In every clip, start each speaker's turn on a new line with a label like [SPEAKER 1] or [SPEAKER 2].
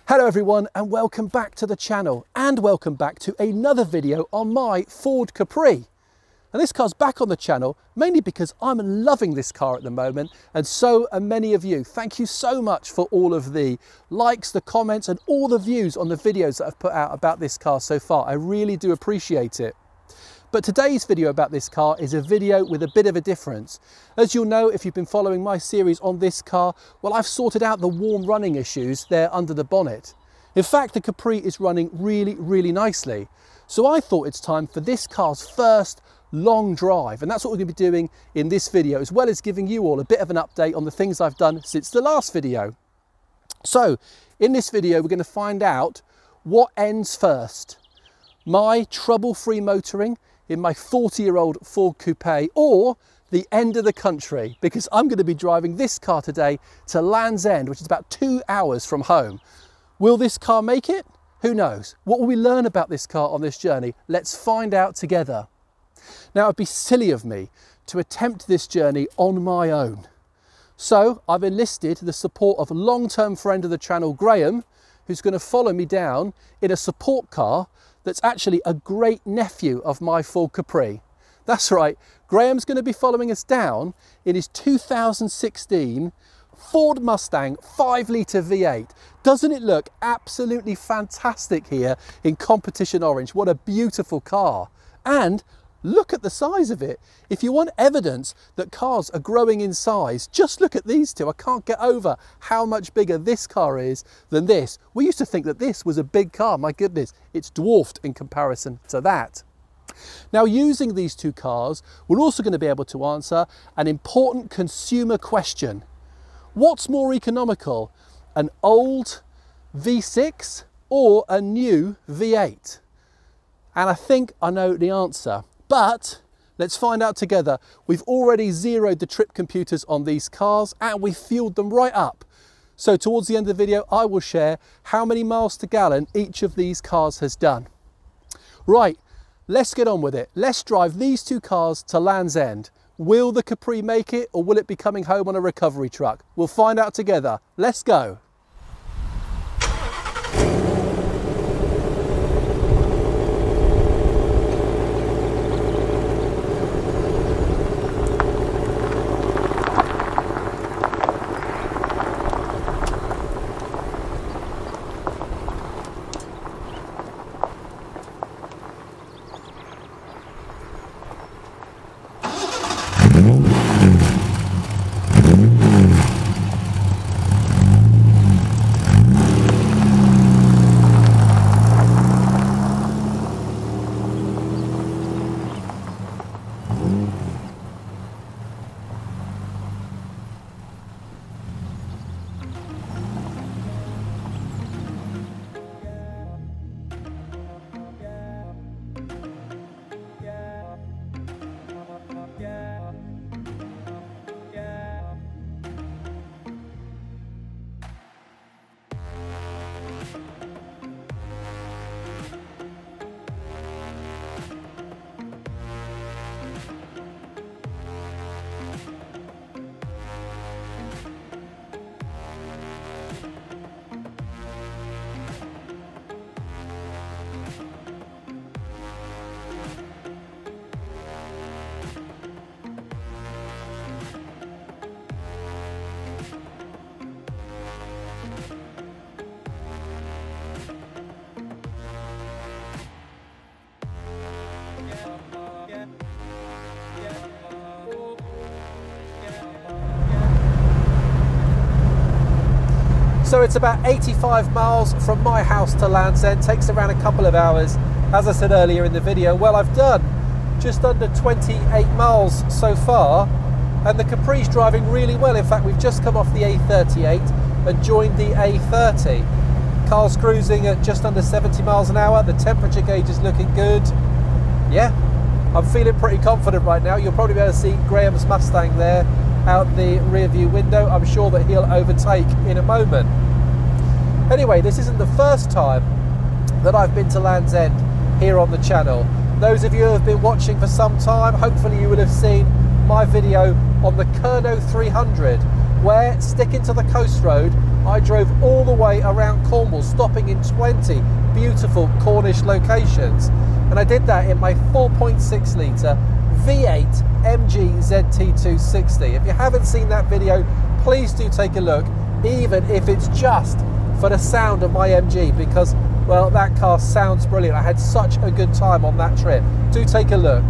[SPEAKER 1] Hello everyone and welcome back to the channel and welcome back to another video on my Ford Capri. And this car's back on the channel mainly because I'm loving this car at the moment, and so are many of you. Thank you so much for all of the likes, the comments and all the views on the videos that I've put out about this car so far. I really do appreciate it. But today's video about this car is a video with a bit of a difference. As you'll know if you've been following my series on this car, well, I've sorted out the warm running issues there under the bonnet. In fact, the Capri is running really nicely. So I thought it's time for this car's first long drive, and that's what we're going to be doing in this video, as well as giving you all a bit of an update on the things I've done since the last video. So in this video, we're going to find out what ends first: my trouble-free motoring in my 40-year-old Ford Coupe, or the end of the country, because I'm going to be driving this car today to Land's End, which is about 2 hours from home. Will this car make it? Who knows? What will we learn about this car on this journey? Let's find out together. Now, it'd be silly of me to attempt this journey on my own. So I've enlisted the support of a long-term friend of the channel, Graham, who's going to follow me down in a support car that's actually a great nephew of my Ford Capri. That's right, Graham's going to be following us down in his 2016 Ford Mustang 5-litre V8. Doesn't it look absolutely fantastic here in competition orange? What a beautiful car. And look at the size of it. If you want evidence that cars are growing in size, just look at these two. I can't get over how much bigger this car is than this. We used to think that this was a big car. My goodness, it's dwarfed in comparison to that. Now, using these two cars, we're also going to be able to answer an important consumer question. What's more economical, an old V6 or a new V8? And I think I know the answer. But let's find out together. We've already zeroed the trip computers on these cars and we've fueled them right up. So towards the end of the video, I will share how many miles to gallon each of these cars has done. Right, let's get on with it. Let's drive these two cars to Land's End. Will the Capri make it, or will it be coming home on a recovery truck? We'll find out together. Let's go. So it's about 85 miles from my house to Land's End. Takes around a couple of hours. As I said earlier in the video, well, I've done just under 28 miles so far, and the Capri's driving really well. In fact, we've just come off the A38 and joined the A30. Car's cruising at just under 70 miles an hour. The temperature gauge is looking good. Yeah, I'm feeling pretty confident right now. You'll probably be able to see Graham's Mustang there out the rear view window. I'm sure that he'll overtake in a moment. Anyway, this isn't the first time that I've been to Land's End here on the channel. Those of you who have been watching for some time, hopefully you will have seen my video on the Kerno 300, where, sticking to the coast road, I drove all the way around Cornwall, stopping in 20 beautiful Cornish locations. And I did that in my 4.6 litre V8 MG ZT260. If you haven't seen that video, please do take a look, even if it's just for the sound of my MG, because, well, that car sounds brilliant. I had such a good time on that trip. Do take a look.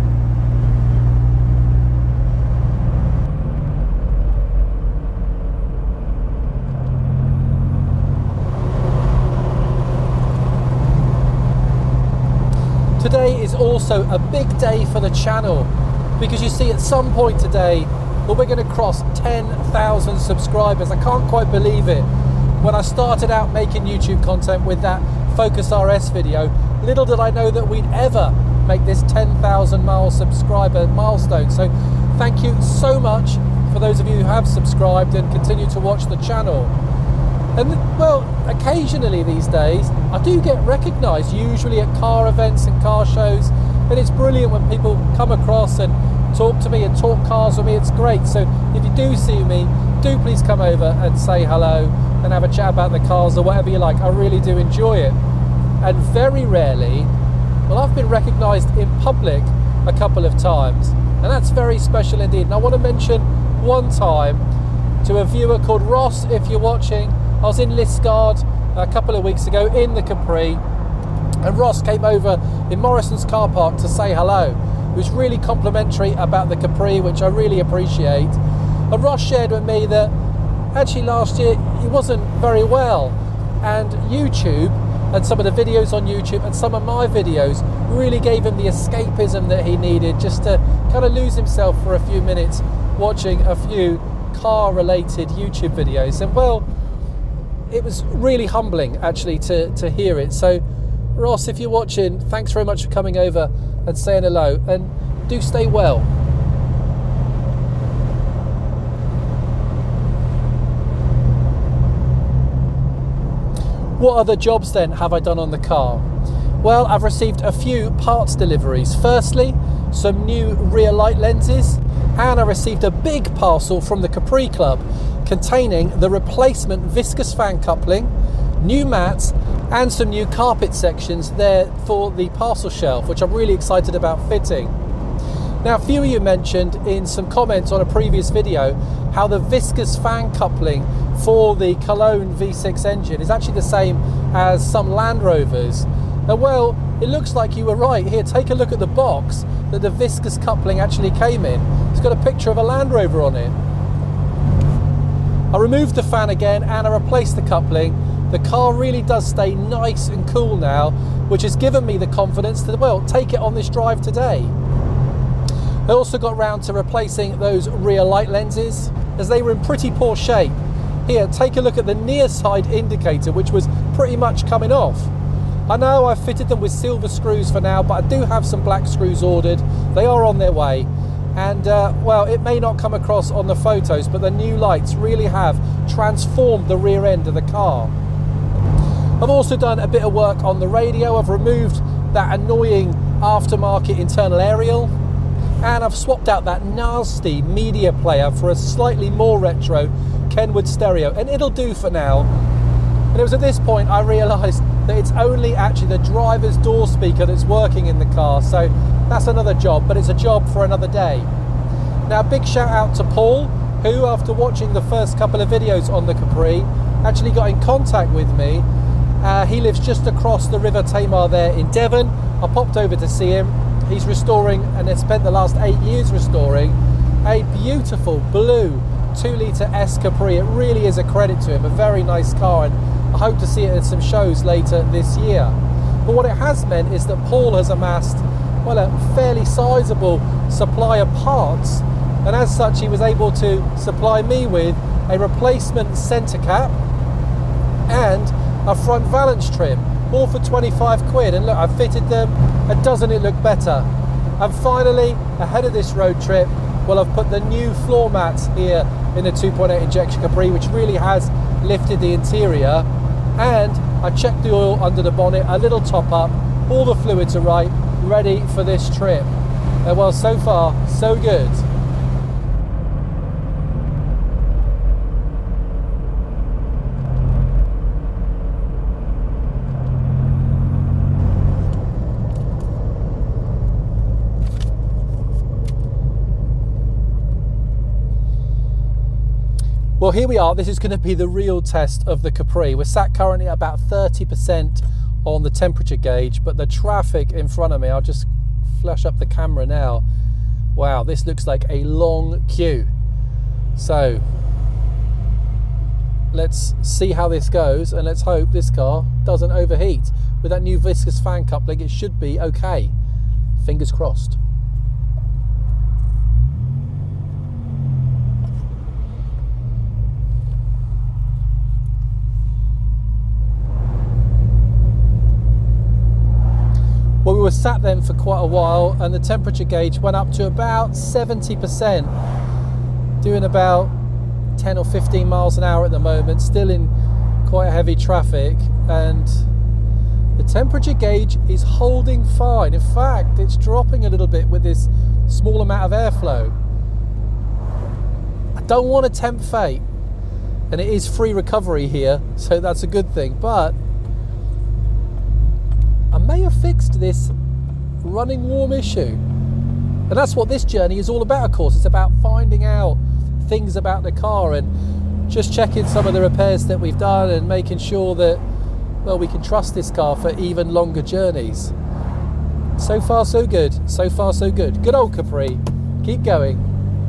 [SPEAKER 1] Today is also a big day for the channel, because you see, at some point today, well, we're going to cross 10,000 subscribers. I can't quite believe it. When I started out making YouTube content with that Focus RS video, little did I know that we'd ever make this 10,000 subscriber milestone. So thank you so much for those of you who have subscribed and continue to watch the channel. And well, occasionally these days I do get recognised, usually at car events and car shows, and it's brilliant when people come across and talk to me and talk cars with me. It's great. So if you do see me, do please come over and say hello and have a chat about the cars or whatever you like. I really do enjoy it. And very rarely, well, I've been recognised in public a couple of times, and that's very special indeed. And I want to mention one time to a viewer called Ross. If you're watching, I was in Liskeard a couple of weeks ago in the Capri, and Ross came over in Morrison's car park to say hello. He was really complimentary about the Capri, which I really appreciate. And Ross shared with me that actually last year he wasn't very well, and YouTube and some of the videos on YouTube and some of my videos really gave him the escapism that he needed, just to kind of lose himself for a few minutes watching a few car related YouTube videos. And well, it was really humbling actually to hear it. So Ross, if you're watching, thanks very much for coming over and saying hello, and do stay well. What other jobs then have I done on the car? Well, I've received a few parts deliveries. Firstly, some new rear light lenses, and I received a big parcel from the Capri Club containing the replacement viscous fan coupling, new mats, and some new carpet sections there for the parcel shelf, which I'm really excited about fitting. Now, a few of you mentioned in some comments on a previous video how the viscous fan coupling for the Cologne V6 engine is actually the same as some Land Rovers. And well, it looks like you were right. Here, take a look at the box that the viscous coupling actually came in. It's got a picture of a Land Rover on it. I removed the fan again and I replaced the coupling. The car really does stay nice and cool now, which has given me the confidence to, well, take it on this drive today. I also got round to replacing those rear light lenses, as they were in pretty poor shape. Here, take a look at the near side indicator, which was pretty much coming off. I know I've fitted them with silver screws for now, but I do have some black screws ordered. They are on their way. And well, it may not come across on the photos, but the new lights really have transformed the rear end of the car. I've also done a bit of work on the radio. I've removed that annoying aftermarket internal aerial, and I've swapped out that nasty media player for a slightly more retro Kenwood stereo, and it'll do for now. And it was at this point I realised that it's only actually the driver's door speaker that's working in the car, so that's another job, but it's a job for another day. Now, a big shout out to Paul, who after watching the first couple of videos on the Capri actually got in contact with me. He lives just across the River Tamar there in Devon. I popped over to see him. He's restoring, and has spent the last 8 years restoring, a beautiful blue 2-litre S Capri. It really is a credit to him, a very nice car, and I hope to see it at some shows later this year. But what it has meant is that Paul has amassed, well, a fairly sizable supply of parts, and as such he was able to supply me with a replacement centre cap and a front valance trim, all for 25 quid. And look, I've fitted them, and doesn't it look better? And finally, ahead of this road trip, well, I've put the new floor mats here in the 2.8 injection Capri, which really has lifted the interior. And I checked the oil under the bonnet, a little top up, all the fluids are right, ready for this trip. And well, so far, so good. Well, here we are. This is going to be the real test of the Capri. We're sat currently at about 30% on the temperature gauge, but the traffic in front of me, I'll just flash up the camera now. Wow, this looks like a long queue. So let's see how this goes, and let's hope this car doesn't overheat. With that new viscous fan coupling, it should be okay. Fingers crossed. Well, we were sat then for quite a while, and the temperature gauge went up to about 70%, doing about 10 or 15 miles an hour at the moment, still in quite heavy traffic, and the temperature gauge is holding fine. In fact, it's dropping a little bit with this small amount of airflow. I don't want to tempt fate, and it is free recovery here, so that's a good thing, but I may have fixed this running warm issue. And that's what this journey is all about, of course. It's about finding out things about the car and just checking some of the repairs that we've done and making sure that, well, we can trust this car for even longer journeys. So far, so good. So far, so good. Good old Capri. Keep going.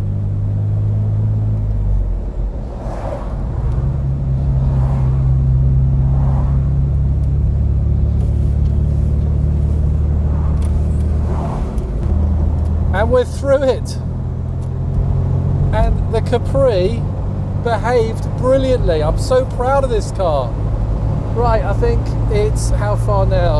[SPEAKER 1] And we're through it. And the Capri behaved brilliantly. I'm so proud of this car. Right, I think it's how far now?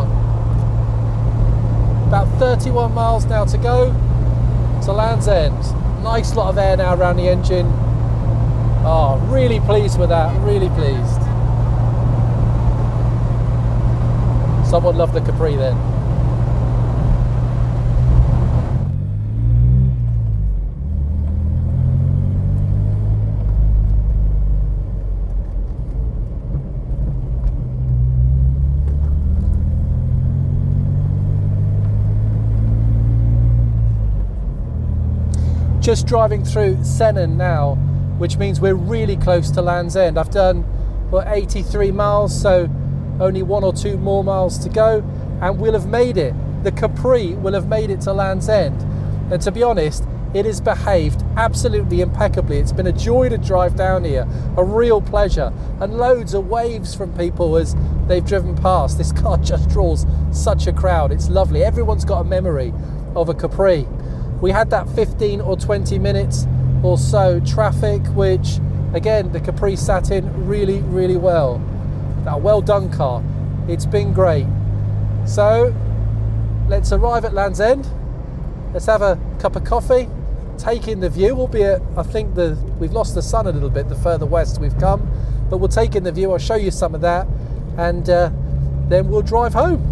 [SPEAKER 1] About 31 miles now to go to Land's End. Nice lot of air now around the engine. Oh, really pleased with that, really pleased. Someone loved the Capri then. Just driving through Sennen now, which means we're really close to Land's End. I've done, what, 83 miles, so only 1 or 2 more miles to go, and we'll have made it. The Capri will have made it to Land's End. And to be honest, it has behaved absolutely impeccably. It's been a joy to drive down here, a real pleasure, and loads of waves from people as they've driven past. This car just draws such a crowd. It's lovely. Everyone's got a memory of a Capri. We had that 15 or 20 minutes or so traffic, which again, the Capri sat in really, really well. Now, well done, car. It's been great. So let's arrive at Land's End. Let's have a cup of coffee, take in the view, albeit I think we've lost the sun a little bit the further west we've come, but we'll take in the view. I'll show you some of that, and then we'll drive home.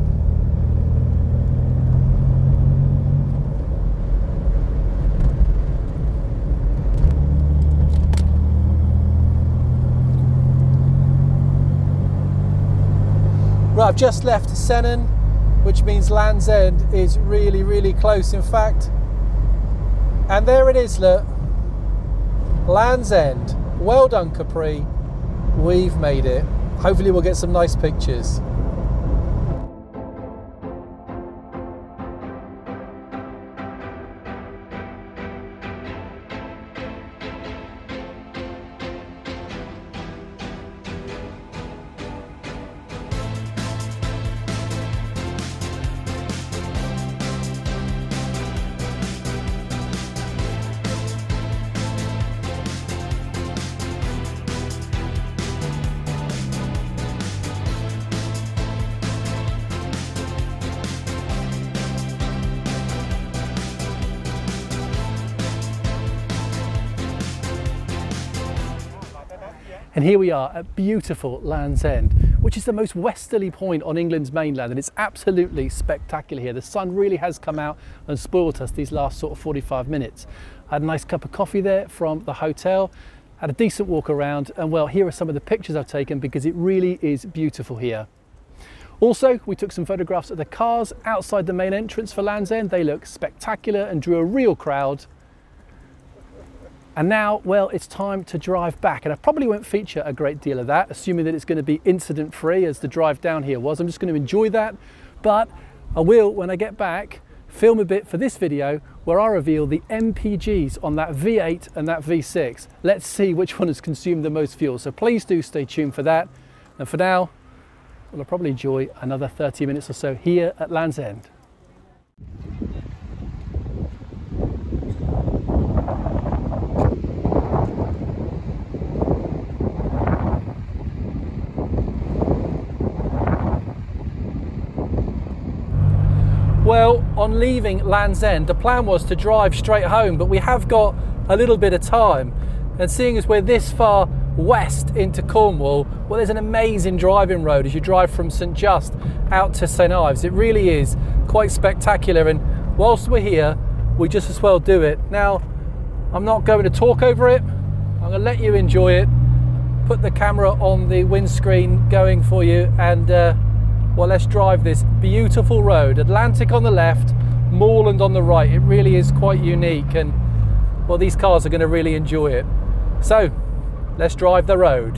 [SPEAKER 1] Right, I've just left Sennen, which means Land's End is really, really close, in fact. And there it is, look. Land's End. Well done, Capri. We've made it. Hopefully we'll get some nice pictures. And here we are at beautiful Land's End, which is the most westerly point on England's mainland, and it's absolutely spectacular here. The sun really has come out and spoilt us these last sort of 45 minutes. I had a nice cup of coffee there from the hotel, had a decent walk around, and well, here are some of the pictures I've taken because it really is beautiful here. Also, we took some photographs of the cars outside the main entrance for Land's End. They look spectacular and drew a real crowd. And now, well, it's time to drive back, and I probably won't feature a great deal of that, assuming that it's going to be incident-free as the drive down here was. I'm just going to enjoy that, but I will, when I get back, film a bit for this video where I reveal the MPGs on that V8 and that V6. Let's see which one has consumed the most fuel, so please do stay tuned for that. And for now, well, I'll probably enjoy another 30 minutes or so here at Land's End. Well, on leaving Land's End, the plan was to drive straight home, but we have got a little bit of time. And seeing as we're this far west into Cornwall, well, there's an amazing driving road as you drive from St Just out to St Ives. It really is quite spectacular, and whilst we're here, we just as well do it. Now, I'm not going to talk over it. I'm going to let you enjoy it, put the camera on the windscreen going for you, and well, let's drive this beautiful road. Atlantic on the left, Moorland on the right. It really is quite unique, and well, these cars are going to really enjoy it. So let's drive the road.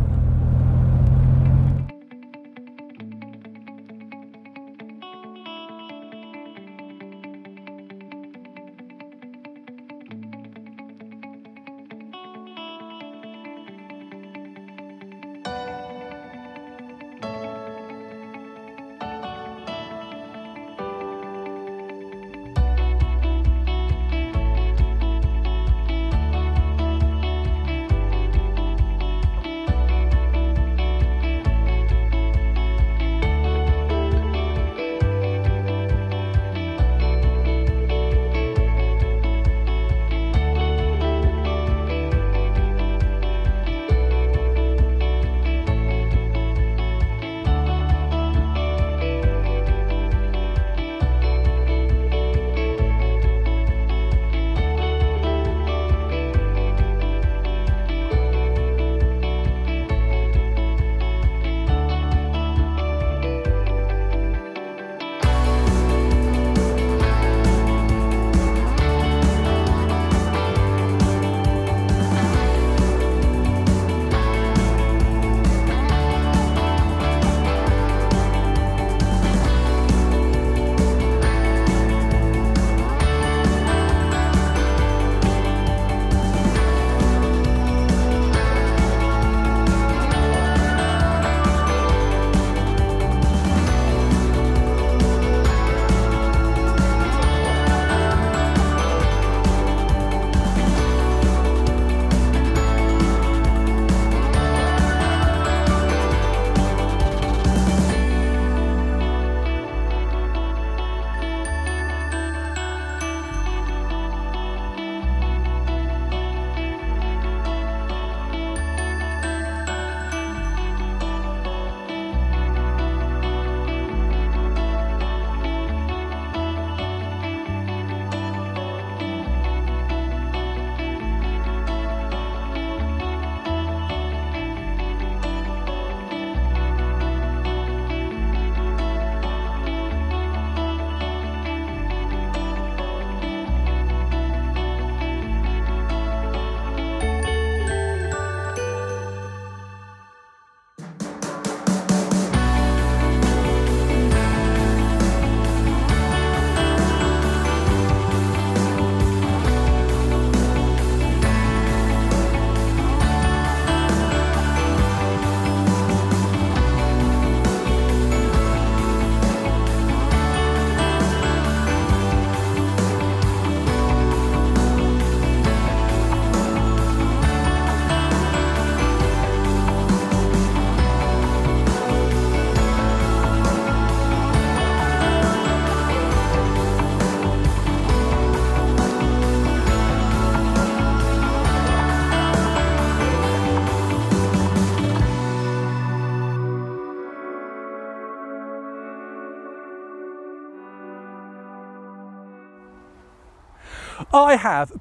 [SPEAKER 1] I have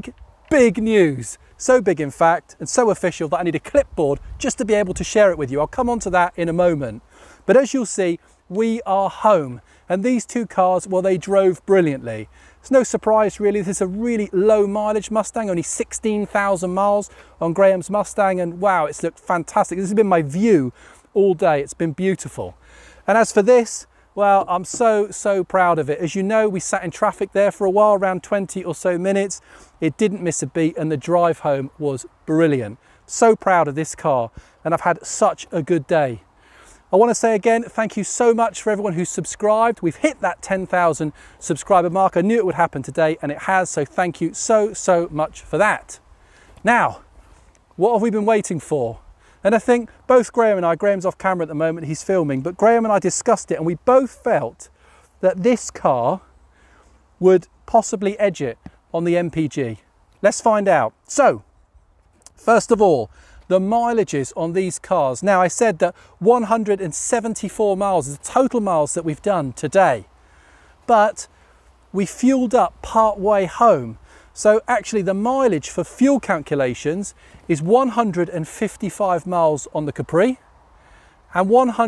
[SPEAKER 1] big news. So big, in fact, and so official that I need a clipboard just to be able to share it with you. I'll come on to that in a moment. But as you'll see, we are home. And these two cars, well, they drove brilliantly. It's no surprise really, this is a really low mileage Mustang, only 16,000 miles on Graham's Mustang, and wow, it's looked fantastic. This has been my view all day, it's been beautiful. And as for this, well, I'm so proud of it. As you know, we sat in traffic there for a while, around 20 or so minutes. It didn't miss a beat and the drive home was brilliant. So proud of this car, and I've had such a good day. I want to say again, thank you so much for everyone who's subscribed. We've hit that 10,000 subscriber mark. I knew it would happen today and it has, so thank you so much for that. Now, what have we been waiting for? And I think both Graham and I, Graham's off camera at the moment, he's filming, but Graham and I discussed it and we both felt that this car would possibly edge it on the MPG. Let's find out. So, first of all, the mileages on these cars. Now, I said that 174 miles is the total miles that we've done today, but we fueled up part way home. So actually the mileage for fuel calculations is 155 miles on the Capri and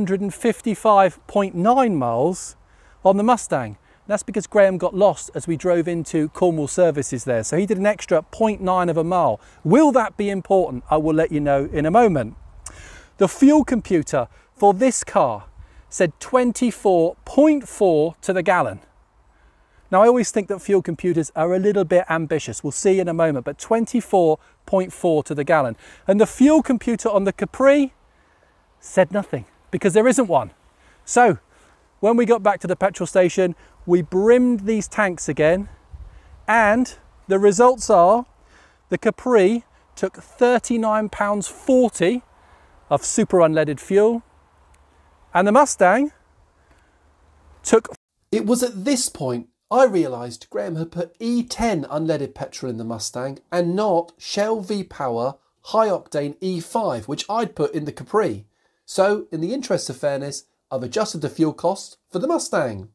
[SPEAKER 1] 155.9 miles on the Mustang. That's because Graham got lost as we drove into Cornwall Services there. So he did an extra 0.9 of a mile. Will that be important? I will let you know in a moment. The fuel computer for this car said 24.4 to the gallon. Now, I always think that fuel computers are a little bit ambitious. We'll see in a moment, but 24.4 to the gallon. And the fuel computer on the Capri said nothing because there isn't one. So when we got back to the petrol station, we brimmed these tanks again, and the results are the Capri took £39.40 of super unleaded fuel, and the Mustang took... It was at this point I realised Graham had put E10 unleaded petrol in the Mustang and not Shell V-Power high octane E5, which I'd put in the Capri. So in the interest of fairness, I've adjusted the fuel cost for the Mustang.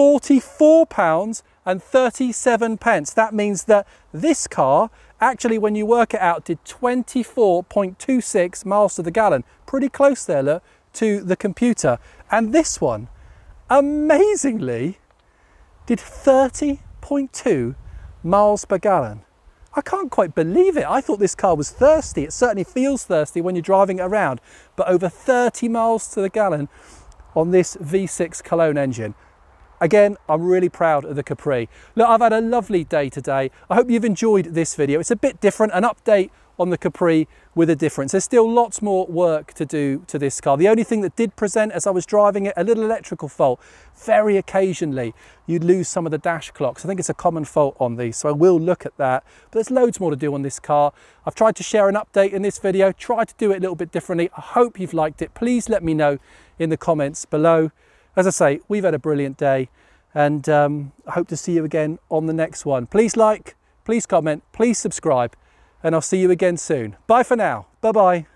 [SPEAKER 1] £44.37. That means that this car, actually when you work it out, did 24.26 miles to the gallon. Pretty close there, look, to the computer. And this one, amazingly, did 30.2 miles per gallon. I can't quite believe it. I thought this car was thirsty. It certainly feels thirsty when you're driving it around, but over 30 miles to the gallon on this V6 Cologne engine. Again, I'm really proud of the Capri. Look, I've had a lovely day today. I hope you've enjoyed this video. It's a bit different, an update on the Capri with a difference. There's still lots more work to do to this car. The only thing that did present as I was driving it, a little electrical fault. Very occasionally, you'd lose some of the dash clocks. I think it's a common fault on these, so I will look at that. But there's loads more to do on this car. I've tried to share an update in this video, tried to do it a little bit differently. I hope you've liked it. Please let me know in the comments below. As I say, we've had a brilliant day, and I hope to see you again on the next one. Please like, please comment, please subscribe, and I'll see you again soon. Bye for now. Bye-bye.